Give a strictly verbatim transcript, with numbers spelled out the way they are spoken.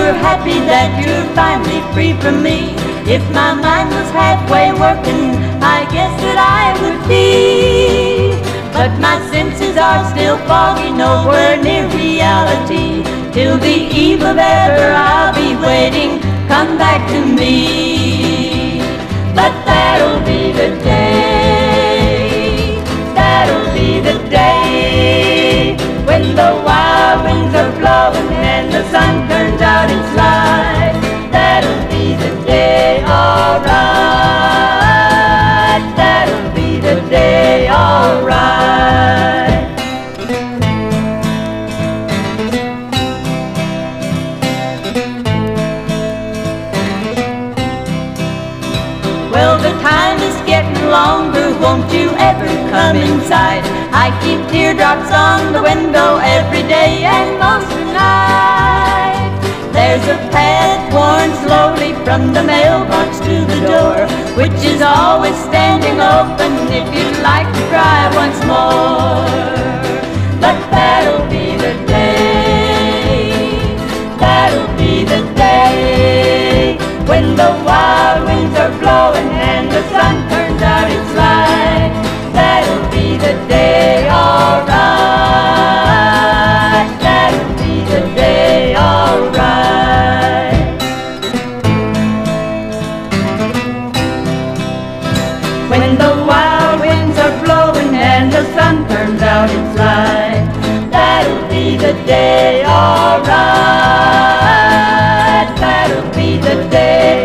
you're happy that you're finally free from me. If my mind was halfway working, I guess that I would be. But my senses are still foggy, nowhere near reality. Till the eve of ever I'll be waiting, come back to me. But that'll be the day, that'll be the day, when the wild winds are blowing and the sun turns out its light. That'll be the day, alright. That'll be the day, alright. Well, the time is getting longer, won't you ever come inside? I keep teardrops on the window every day and most of the night. There's a path worn slowly from the mailbox to the door, which is always standing open if you'd like to try once more. But that'll be the day, that'll be the day, when the wild winds are blowing and the sun turns out its light. That'll be the day, alright. That'll be the day, alright. When the wild winds are blowing and the sun turns out its light. That'll be the day, alright. That'll be the day,